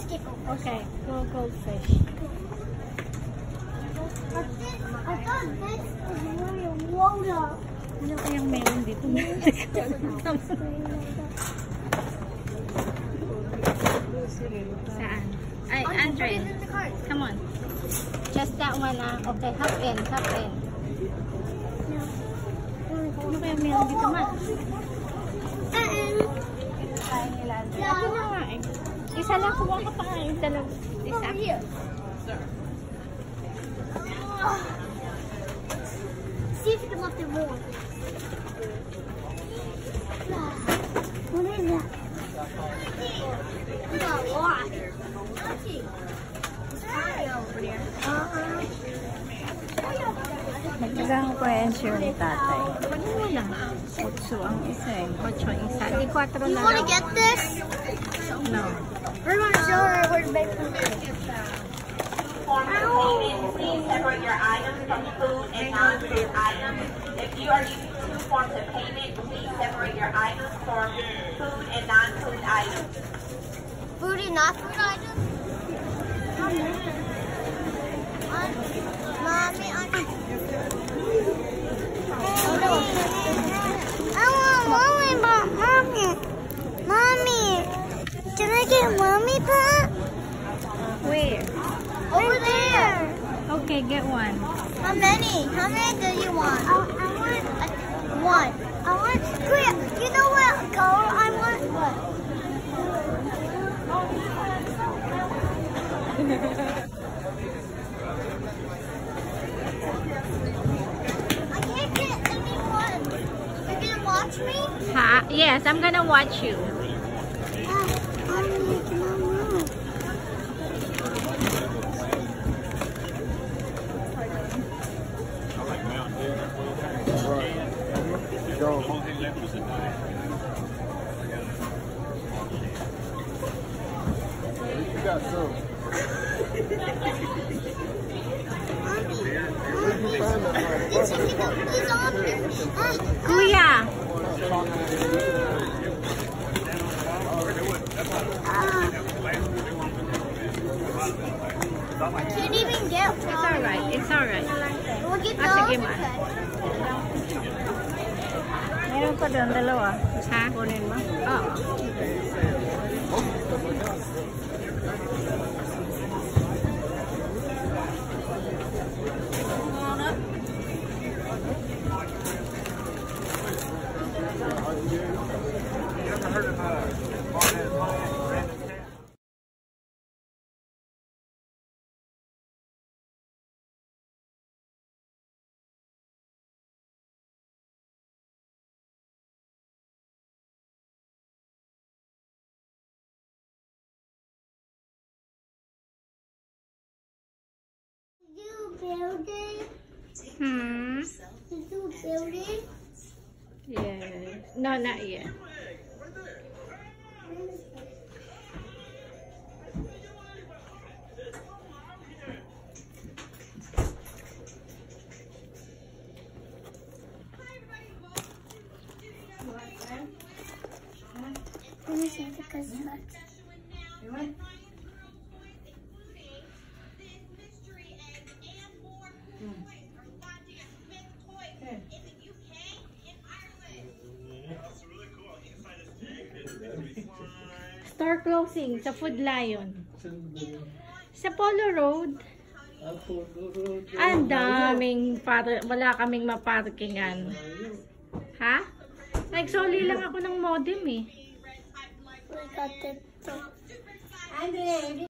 Okay, go goldfish. I thought this was really water. Ano kayang meron dito? Saan? Ay, Andre. Come on. Just that one, Okay, hop in, hop in. Ano kayang meron dito, ma? Lagi na nga eh. Isa lang, kuha ka pa nga yung dalawa. Isa. See if you can lift it more. What is that? We got a lot. Nagdagang ko ensure ni tatay. Ano lang? 8 ang isa eh. 8 ang isa. Di 4 You na want to lang. get this? No. We're going to show her where to make food. Please separate your items from food and non-food items. If you are using 2 forms of payment, please separate your items from food and non-food items. Food and not food items? Mommy, I want lollipop, Mommy. Mommy, can I get lollipop? Where? Over there. Okay, get one. How many? How many do you want? I want one. I want. Wait, you know what color I want? What? I can't get anyone. You're gonna watch me? Ha? Yes, I'm gonna watch you. You got some. He's on here. Kuya! I can't even get one. It's alright, it's alright. We'll get Sige, those. ma. Meron pa doon, dalawa. Ha? Kunin mo? Oo. You building? Hmm? You building? Yeah. No, not yet. Let me see the construction. Store closing sa Food Lion. Sa Polo Road. Ang daming wala kaming maparkingan. Ha? Nagsoli lang ako ng modem eh. We got the